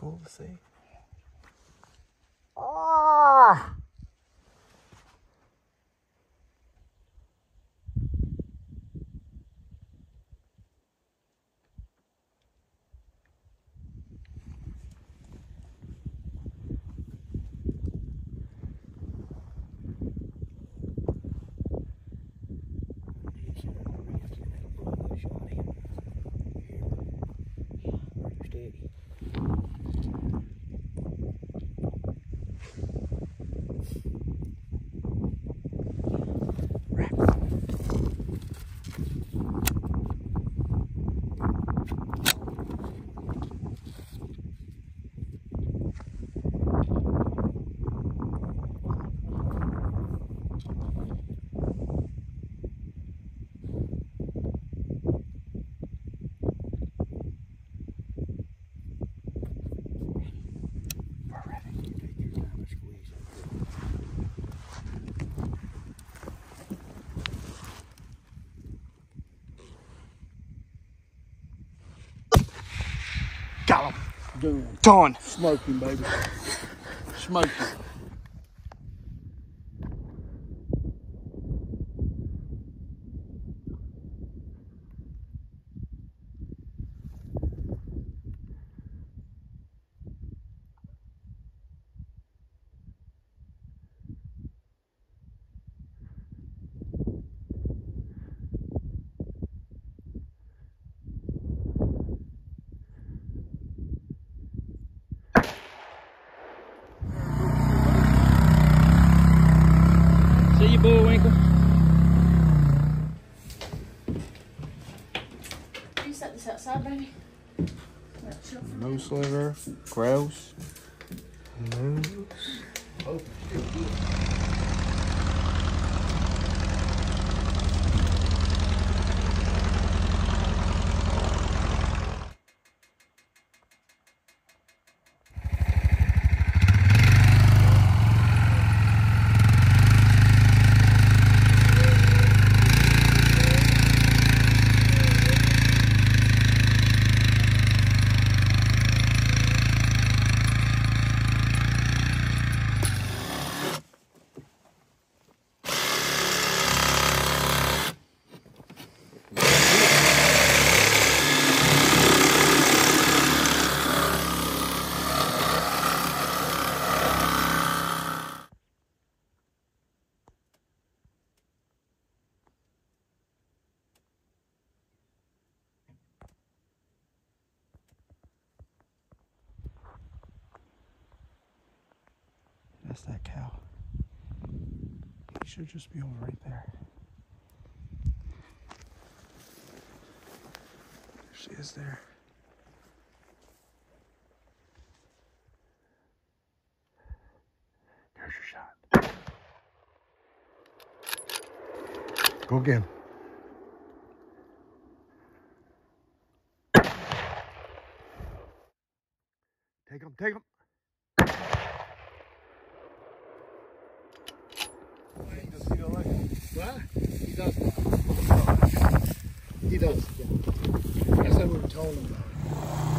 cool to see. Ah! Got him. Doing. Done. Smoking, baby. Smoking. See you, Bullwinkle. You set this outside, baby. Moose liver, grouse, moose. Oh, That's that cow. He should just be over right there. There she is there. There's your shot. Go again. Take him, take him. Does he don't like it? what? He does. He does. Yeah. That's what we were told him about.